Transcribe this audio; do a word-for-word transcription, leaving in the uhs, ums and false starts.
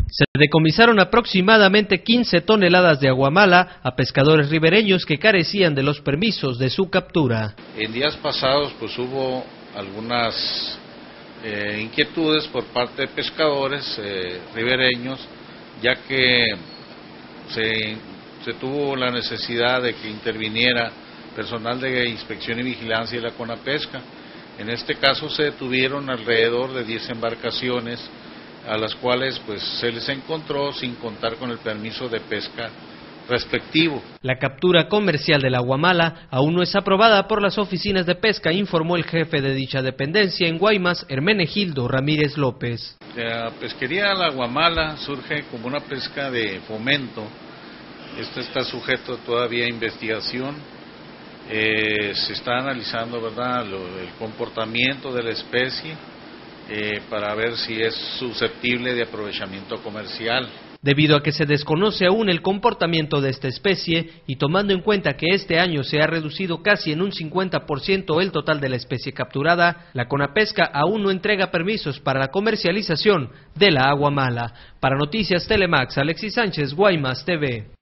Se decomisaron aproximadamente quince toneladas de aguamala a pescadores ribereños que carecían de los permisos de su captura. En días pasados pues hubo algunas eh, inquietudes por parte de pescadores eh, ribereños, ya que se, se tuvo la necesidad de que interviniera personal de inspección y vigilancia de la CONAPESCA. En este caso se detuvieron alrededor de diez embarcaciones a las cuales pues se les encontró sin contar con el permiso de pesca respectivo. La captura comercial del aguamala aún no es aprobada por las oficinas de pesca, informó el jefe de dicha dependencia en Guaymas, Hermenegildo Ramírez López. La pesquería del aguamala surge como una pesca de fomento. Esto está sujeto todavía a investigación. Eh, se está analizando, ¿verdad?, lo, el comportamiento de la especie eh, para ver si es susceptible de aprovechamiento comercial. Debido a que se desconoce aún el comportamiento de esta especie y tomando en cuenta que este año se ha reducido casi en un cincuenta por ciento el total de la especie capturada, la CONAPESCA aún no entrega permisos para la comercialización de la aguamala. Para Noticias Telemax, Alexis Sánchez, Guaymas T V.